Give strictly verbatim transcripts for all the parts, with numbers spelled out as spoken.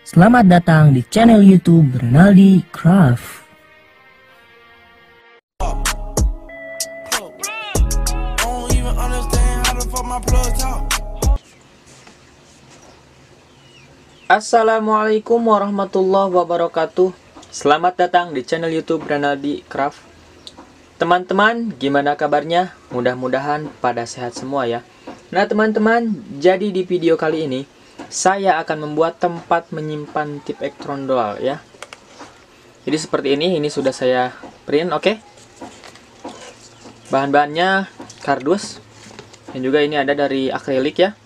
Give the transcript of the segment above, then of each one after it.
Selamat datang di channel YouTube Renaldi Craft. Assalamualaikum warahmatullahi wabarakatuh. Selamat datang di channel YouTube Renaldi Craft. Teman-teman, gimana kabarnya? Mudah-mudahan pada sehat semua ya. Nah teman-teman, jadi di video kali ini saya akan membuat tempat menyimpan tip ektrondol ya. Jadi seperti ini, ini sudah saya print, oke. Okay? Bahan-bahannya kardus dan juga ini ada dari akrilik ya.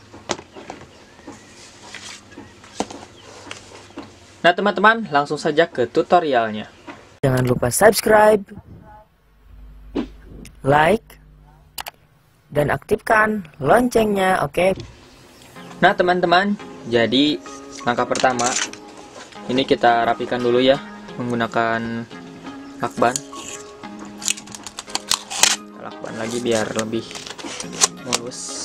Nah teman-teman, langsung saja ke tutorialnya. Jangan lupa subscribe, like, dan aktifkan loncengnya, oke? Okay? Nah teman-teman, jadi langkah pertama, ini kita rapikan dulu ya, menggunakan lakban. Lakban lagi biar lebih mulus.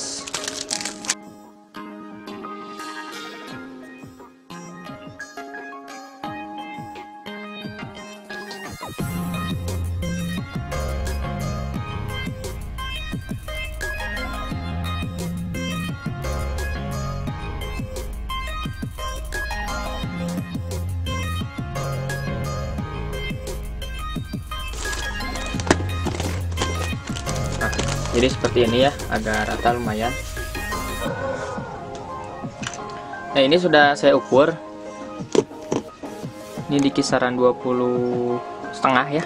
Jadi seperti ini ya, agak rata lumayan. Nah ini sudah saya ukur. Ini di kisaran dua puluh setengah ya.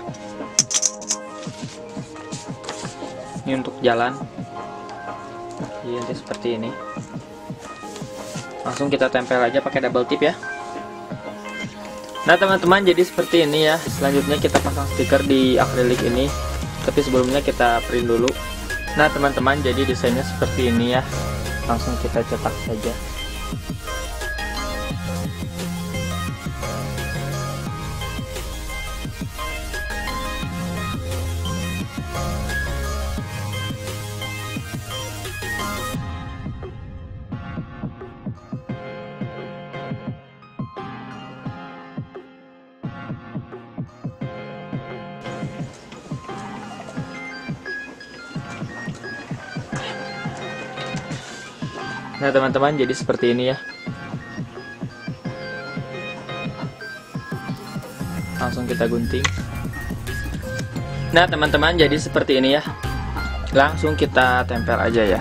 Ini untuk jalan. Jadi seperti ini. Langsung kita tempel aja pakai double tip ya. Nah teman-teman, jadi seperti ini ya. Selanjutnya kita pasang stiker di akrilik ini. Tapi sebelumnya kita print dulu. Nah teman-teman, jadi desainnya seperti ini ya. Langsung kita cetak saja. Nah teman-teman, jadi seperti ini ya. Langsung kita gunting. Nah teman-teman, jadi seperti ini ya. Langsung kita tempel aja ya.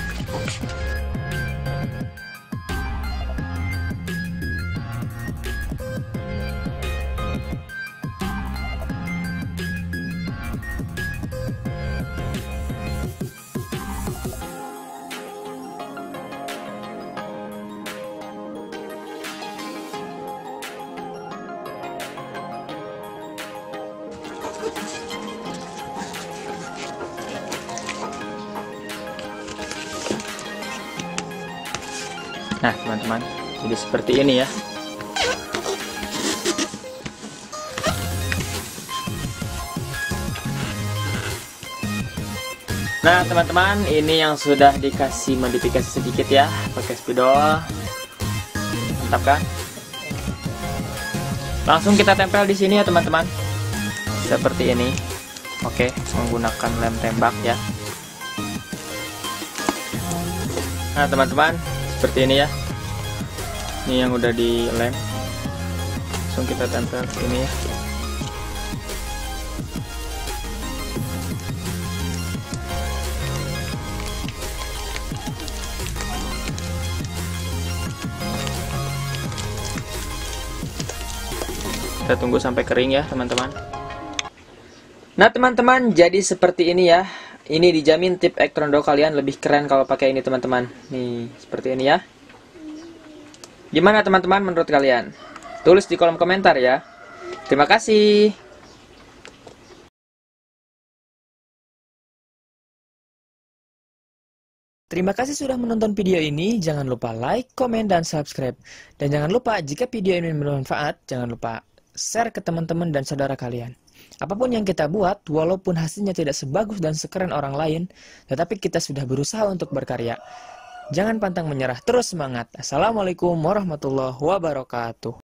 Nah teman-teman, jadi seperti ini ya. Nah teman-teman, ini yang sudah dikasih modifikasi sedikit ya, pakai spidol. Mantap kan? Langsung kita tempel di sini ya teman-teman. Seperti ini. Oke, menggunakan lem tembak ya. Nah teman-teman, seperti ini ya. Ini yang udah dilem. Langsung kita tempel sini ya. Kita tunggu sampai kering ya teman-teman. Nah teman-teman, jadi seperti ini ya. Ini dijamin tip ektrondol kalian lebih keren kalau pakai ini teman-teman. Nih, seperti ini ya. Gimana teman-teman menurut kalian? Tulis di kolom komentar ya. Terima kasih. Terima kasih sudah menonton video ini. Jangan lupa like, komen, dan subscribe. Dan jangan lupa jika video ini bermanfaat, jangan lupa share ke teman-teman dan saudara kalian. Apapun yang kita buat, walaupun hasilnya tidak sebagus dan sekeren orang lain, tetapi kita sudah berusaha untuk berkarya. Jangan pantang menyerah, terus semangat. Assalamualaikum warahmatullahi wabarakatuh.